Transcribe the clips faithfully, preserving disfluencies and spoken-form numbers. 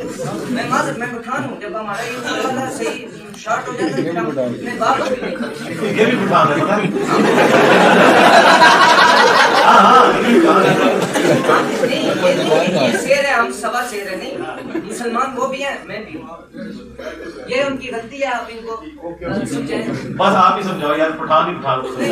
میں معذرت میں پٹھان ہوں، جب ہمارا یہ والا صحیح شارٹ ہو جاتا ہے میں بات بھی نہیں کرتا. یہ بھی پٹھان ہے پتہ ہاں ہاں یہ شیر ہے، ہم سوا شیر ہے نہیں، مسلمان وہ بھی ہیں میں بھی ہوں، یہ ان کی غلطی ہے، آپ ان کو سمجھائیں. بس آپ ہی سمجھاؤ یار، پٹھان ہی پٹھان کو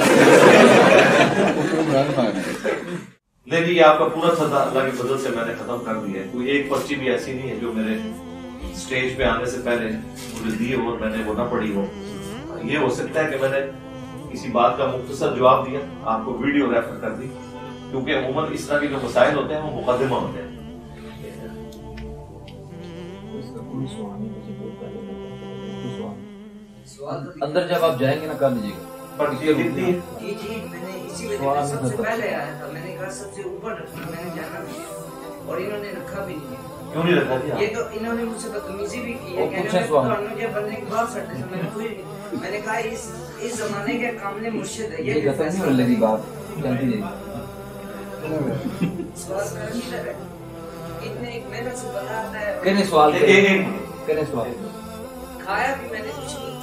دیکھیے یہ آپ کا پورا سدا اللہ کے فضل سے میں نے ختم کر دیا ہے. کوئی ایک پرچی بھی ایسی نہیں ہے جو میرے اسٹیج پہ آنے سے پہلے مجھے دی ہو اور میں نے وہ نہ پڑھی ہو. یہ ہو سکتا ہے کہ میں نے کسی بات کا مختصر جواب دیا، آپ کو ویڈیو ریفر کر دی، کیونکہ عموماً اس طرح کے جو مسائل ہوتے ہیں وہ مقدمہ ہوتے ہیں. اندر جب آپ جائیں گے نا کر لیجیے گا. پرچی کتنی ہے؟ جی جی میں نے اسی وجہ سے سب سے پہلے آیا تھا، میں نے کہا سب سے اوپر رکھنا، میں نے جانا بھی اور انہوں نے رکھا بھی نہیں. کیوں نہیں رکھا دیا؟ یہ تو انہوں نے مجھ سے بدتمیزی بھی کی ہے، کہنے لگے تو مجھے بندے کی بات سٹے سے میں نے کوئی میں نے کہا اس اس زمانے کے کامل مرشد ہے یہ ختم نہیں ہونے لگی بات جلدی جلدی. سوال کرنے لگے اتنے ایک محنت سے بتاتا ہے. کہنے سوال ایک کہنے سوال کھایا بھی میں نے کچھ نہیں.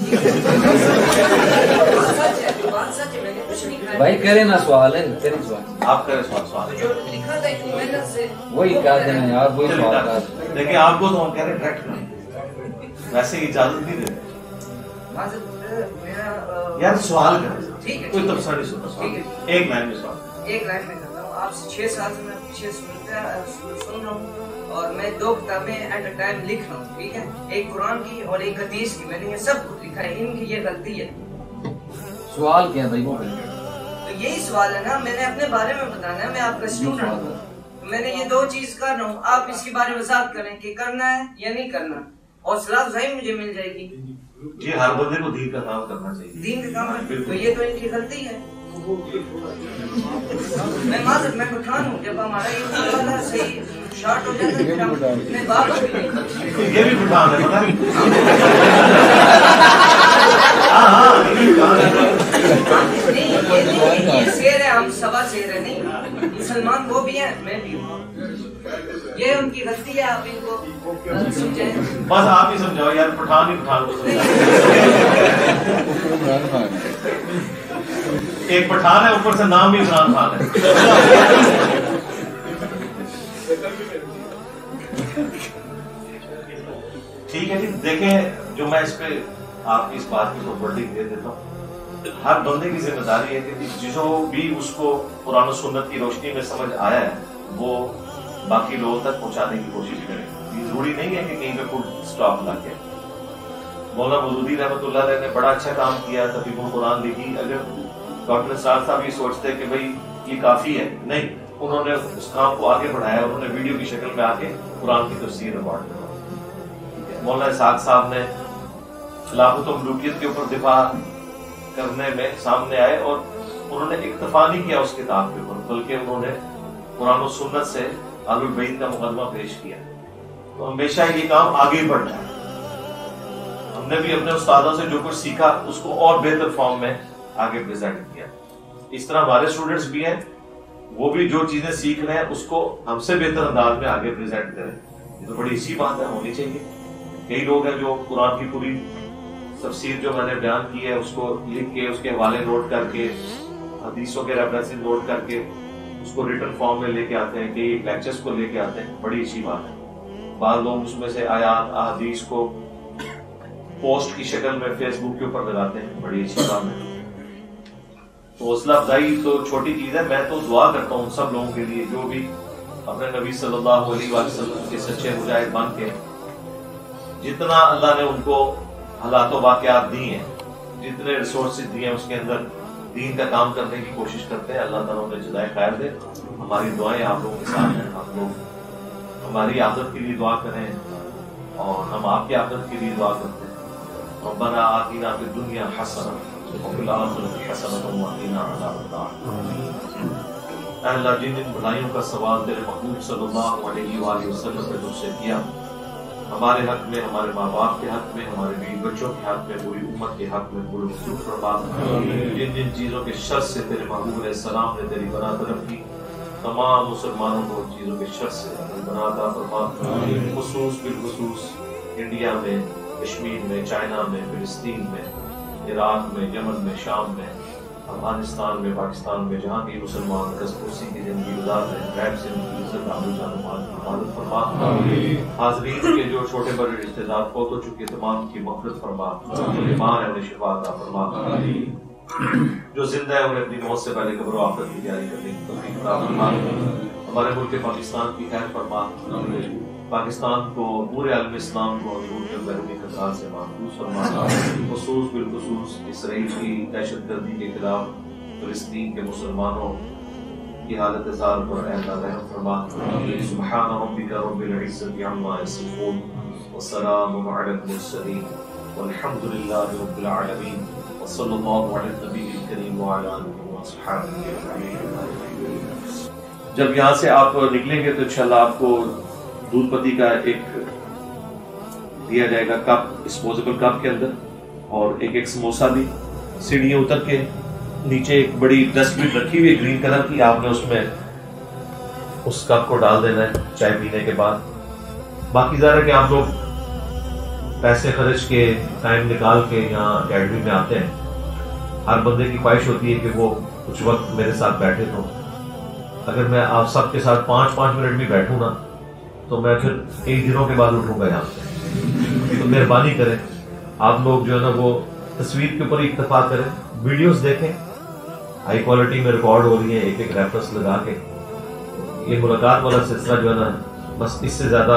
سچ ہے بات سچ ہے، میں نے کچھ نہیں کھایا. بھائی کرے نا سوال ہے، کرے سوال آپ کریں سوال سوال جو لکھا تھا اتنی محنت سے وہی کہہ دینا یار، وہی سوال کر. دیکھیں آپ کو تو ہم کہہ رہے ہیں ڈائریکٹ کریں، ویسے ہی اجازت نہیں دیتے میرا یار. سوال کریں ٹھیک ہے، کوئی تبصرہ نہیں سنتا سوال. ایک لائن میں سوال ایک لائن میں کرتا ہوں. آپ سے چھ سال سے میں پیچھے سنتا سن رہا ہوں اور میں دو کتابیں ایٹ اے ٹائم لکھ رہا ہوں، ٹھیک ہے، ایک قرآن کی اور ایک حدیث کی. میں نے یہ سب کچھ لکھا ہے، ان کی یہ غلطی ہے. سوال کیا بھائی وہ تو یہی سوال ہے نا، میں نے اپنے بارے میں بتانا ہے، میں آپ کا اسٹوڈنٹ ہوں. میں نے یہ دو چیز کر رہا ہوں، آپ اس کے بارے میں وضاحت کریں کہ کرنا ہے یا نہیں کرنا، اور صلاح افزائی مجھے مل جائے گی. جی ہر بندے کو دین کا کام کرنا چاہیے. دین کا کام ہے تو یہ تو ان کی غلطی ہے. میں معذرت میں پٹھان ہوں، جب ہمارا یہ والا صحیح شارٹ ہو جاتا ہے میں بات بھی نہیں کرتا. یہ بھی پٹھان ہے پتہ ہاں ہاں یہ شیر ہے، ہم سوا شیر ہے نہیں، مسلمان وہ بھی ہیں میں بھی ہوں. یہ ان کی غلطی ہے، آپ ان کو سمجھائیں. بس آپ ہی سمجھاؤ یار، پٹھان ہی پٹھان کو ایک پٹھان ہے اوپر سے نام بھی عمران خان ہے. ٹھیک ہے جی. دیکھیں جو میں اس پہ آپ کی اس بات کی پراپرٹی دے دیتا ہوں، ہر بندے کی ذمہ داری ہے کہ جو بھی اس کو قرآن و سنت کی روشنی میں سمجھ آیا ہے وہ باقی لوگوں تک پہنچانے کی کوشش کریں. یہ ضروری نہیں ہے کہ کہیں پہ فل اسٹاپ لگ گیا. مولانا مودودی رحمۃ اللہ علیہ نے بڑا اچھا کام کیا، تفہیم القرآن لکھی. اگر ڈاکٹر نثار صاحب یہ سوچتے کہ بھائی یہ کافی ہے، نہیں، انہوں نے اس کام کو آگے بڑھایا. انہوں نے ویڈیو کی شکل میں آ کے قرآن کی تفسیر ریکارڈ کروائی. مولانا اسحاق صاحب نے خلافت و ملوکیت کے اوپر دفاع کرنے میں سامنے آئے اور انہوں نے اکتفا نہیں کیا اس کتاب کے اوپر، بلکہ انہوں نے قرآن و سنت سے اہل البیت کا مقدمہ پیش کیا. تو ہمیشہ یہ کام آگے بڑھنا ہے. ہم نے بھی اپنے استادوں سے جو کچھ سیکھا اس کو اور بہتر فارم میں آگے پریزنٹ کیا. اس طرح ہمارے اسٹوڈنٹس بھی ہیں، وہ بھی جو چیزیں سیکھ رہے ہیں اس کو ہم سے بہتر انداز میں آگے پریزنٹ کریں. یہ تو بڑی اچھی بات ہے، ہونی چاہیے. کئی لوگ ہیں جو قرآن کی پوری تفسیر جو میں نے بیان کی ہے اس کو لکھ کے، اس کے حوالے نوٹ کر کے، حدیثوں کے ریفرنسز نوٹ کر کے اس کو ریٹن فارم میں لے کے آتے ہیں، کئی لیکچرز کو لے کے آتے ہیں. بڑی اچھی بات ہے. بعض لوگ اس میں سے آیات احادیث کو پوسٹ کی شکل میں فیس بک کے اوپر لگاتے ہیں. بڑی اچھی بات ہے. تو حوصلہ افزائی تو چھوٹی چیز ہے. میں تو دعا کرتا ہوں سب لوگوں کے لیے جو بھی اپنے نبی صلی اللہ علیہ وسلم کے سچے مجاہد بن کے جتنا اللہ نے ان کو حالات و واقعات دی ہیں، جتنے ریسورسز دیے ہیں اس کے اندر دین کا کام کرنے کی کوشش کرتے ہیں. اللہ تعالیٰ انہیں جزائے خیر دے. ہماری دعائیں آپ لوگوں کے ساتھ ہیں. آپ لوگ ہماری عادت کے لیے دعا کریں اور ہم آپ کی عادت کے لیے دعا کرتے ہیں. ربنا آتنا فی الدنیا حسنہ وفی الآخرۃ حسنۃ وقنا عذاب النار. اے اللہ جن ان بھلائیوں کا سوال تیرے محبوب صلی اللہ علیہ وآلہ وسلم نے تجھ سے کیا، ہمارے حق میں، ہمارے ماں باپ کے حق میں، ہمارے بیوی بچوں کے حق میں، پوری امت کے حق میں پورے مخلوق فرما. جن جن چیزوں کے شر سے تیرے محبوب علیہ السلام نے تیری بنا طرف کی تمام مسلمانوں کو چیزوں کے شر سے پناہ عطا فرما، خصوص بالخصوص انڈیا میں، کشمیر میں، چائنا میں، فلسطین میں، عراق میں، یمن میں، شام میں، افغانستان میں، پاکستان میں، جہاں بھی مسلمان رس پرسی کی زندگی گزار رہے ہیں، غیب سے ان کی عزت آبرو جان و مال کی حفاظت فرما۔ حاضرین کے جو چھوٹے بڑے رشتہ دار فوت ہو چکے تمام کی مغفرت فرما، جو بیمار ہیں انہیں شفا عطا فرما، جو زندہ ہے انہیں اپنی موت سے پہلے قبر و آخرت کی تیاری کرنے کی توفیق عطا فرما۔ ہمارے ملک پاکستان کی خیر فرما، پاکستان کو، پورے عالم اسلام کو حضور کے بیرونی خطرات سے محفوظ فرما، خصوص بالخصوص اسرائیل کی دہشت گردی کے خلاف فلسطین کے مسلمانوں کی حالت زار پر اے اللہ رحم فرما۔ سبحان ربک رب العزت عما یصفون وسلام علی المرسلین والحمد للہ رب العالمین وصلی اللہ علی النبی الکریم وعلی آلہ وصحبہ اجمعین۔ جب یہاں سے آپ نکلیں گے تو انشاءاللہ آپ کو دودھ پتی کا ایک دیا جائے گا کپ، ڈسپوزیبل کپ کے اندر، اور ایک ایک سموسا بھی۔ سیڑھیاں اتر کے نیچے ایک بڑی ڈسٹ بن رکھی ہوئی گرین کلر کی، آپ نے اس میں اس کپ کو ڈال دینا ہے چائے پینے کے بعد۔ باقی ظاہر ہے کہ آپ لوگ پیسے خرچ کے ٹائم نکال کے یہاں اکیڈمی میں آتے ہیں، ہر بندے کی خواہش ہوتی ہے کہ وہ کچھ وقت میرے ساتھ بیٹھے۔ تو اگر میں آپ سب کے ساتھ پانچ پانچ منٹ بھی بیٹھوں نا تو میں پھر ایک دنوں کے بعد اٹھوں گا یہاں سے۔ تو مہربانی کریں آپ لوگ جو ہے نا وہ تصویر کے اوپر اکتفا کریں، ویڈیوز دیکھیں، ہائی کوالٹی میں ریکارڈ ہو رہی ہے ایک ایک ریفرنس لگا کے۔ یہ ملاقات والا سلسلہ جو ہے نا بس اس سے زیادہ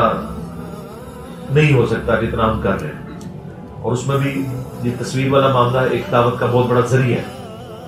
نہیں ہو سکتا جتنا ہم کر رہے ہیں، اور اس میں بھی یہ تصویر والا معاملہ ایک دعوت کا بہت بڑا ذریعہ ہے۔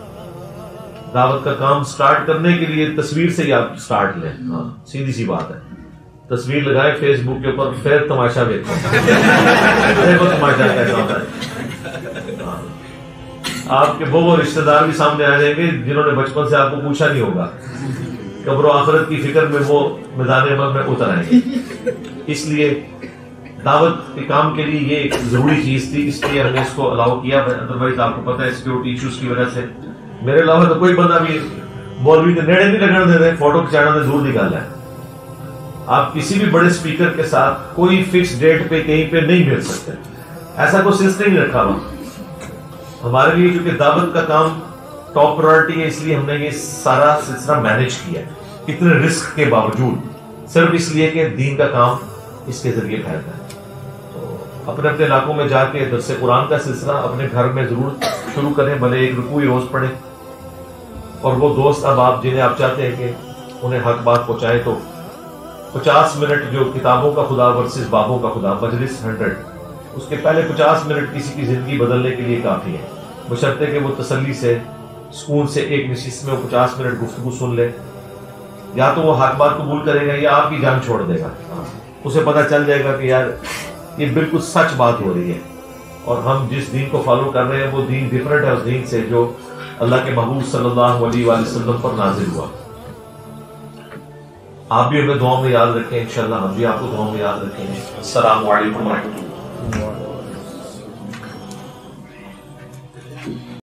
دعوت کا کام سٹارٹ کرنے کے لیے تصویر سے ہی آپ سٹارٹ لیں، ہاں سیدھی سی بات ہے۔ تصویر لگائے فیس بک کے اوپر، پھر تماشا دیکھو دیکھو تماشا کیسا ہوتا ہے۔ آپ کے وہ رشتہ دار بھی سامنے آ جائیں گے جنہوں نے بچپن سے آپ کو پوچھا نہیں ہوگا، قبر و آخرت کی فکر میں وہ میدان عمل میں اتر آئیں گے۔ اس لیے دعوت کے کام کے لیے یہ ایک ضروری چیز تھی، اس لیے ہم نے اس کو الاؤ کیا۔ ادروائز آپ کو پتہ ہے سیکورٹی ایشوز کی وجہ سے میرے علاوہ تو کوئی بندہ بھی مولوی کے نیڑے نہیں لگنے دے رہے، فوٹو کھچانا تو دور نکالنا ہے۔ آپ کسی بھی بڑے اسپیکر کے ساتھ کوئی فکس ڈیٹ پہ کہیں پہ نہیں مل سکتے، ایسا کوئی سلسلہ نہیں رکھا ہوا ہمارے لیے، کیونکہ دعوت کا کام ٹاپ پرائورٹی ہے، اس لیے ہم نے یہ سارا سلسلہ مینج کیا اتنے رسک کے باوجود، صرف اس لیے کہ دین کا کام اس کے ذریعے پھیلتا ہے۔ تو اپنے اپنے علاقوں میں جا کے درس قرآن کا سلسلہ اپنے گھر میں ضرور شروع کریں، بھلے ایک رکوع روز پڑھیں، اور وہ دوست اب آپ جنہیں آپ چاہتے ہیں کہ انہیں حق بات پہنچائیں تو پچاس منٹ جو کتابوں کا خدا ورسز بابوں کا خدا مجلس ہنڈریڈ، اس کے پہلے پچاس منٹ کسی کی زندگی بدلنے کے لیے کافی ہے، بشرطے کہ وہ تسلی سے سکون سے ایک نشست میں وہ پچاس منٹ گفتگو سن لے، یا تو وہ حق بات قبول کرے گا یا آپ کی جان چھوڑ دے گا۔ اسے پتہ چل جائے گا کہ یار یہ بالکل سچ بات ہو رہی ہے، اور ہم جس دین کو فالو کر رہے ہیں وہ دین ڈفرنٹ ہے اس دین سے جو اللہ کے محبوب صلی اللہ علیہ وآلہ وسلم پر نازل ہوا۔ آپ بھی ہمیں دعاؤں میں یاد رکھیں، انشاءاللہ ہم بھی آپ کو دعاؤں میں یاد رکھیں گے۔ السلام علیکم ورحمۃ اللہ۔